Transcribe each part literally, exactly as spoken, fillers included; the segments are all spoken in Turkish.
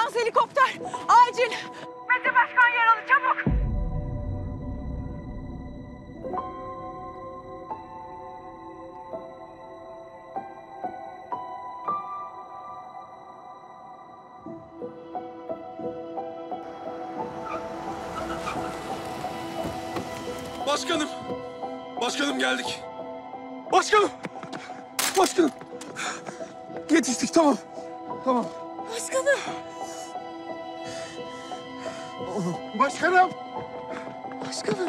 Ambulans, helikopter. Acil. Mete Başkan yaralı, çabuk. Başkanım. Başkanım geldik. Başkanım. Başkanım. Yetiştik, tamam. Tamam. Başkanım. Başkanım. Başkanım.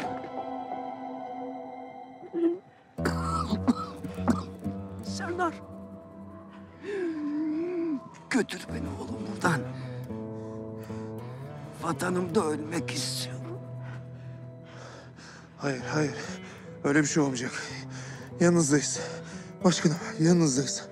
Serdar. Götür beni oğlum buradan. Vatanımda ölmek istiyorum. Hayır, hayır. Öyle bir şey olmayacak. Yanınızdayız. Başkanım, yanınızdayız.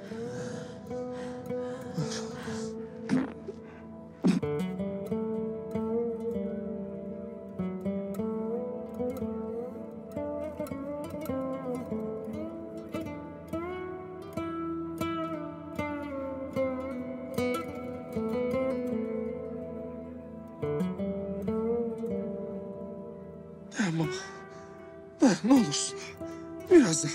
Dayan baba. Dayan, ne olursun. Biraz daha.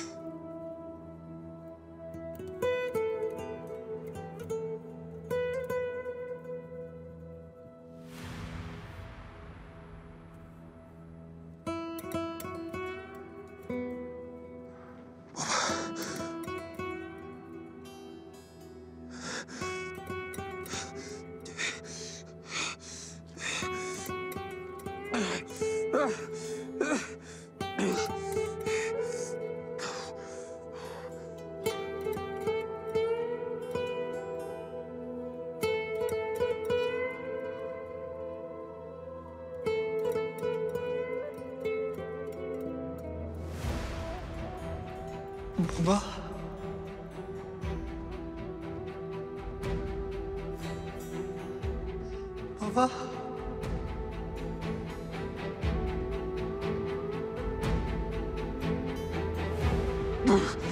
Baba. Baba. Dur.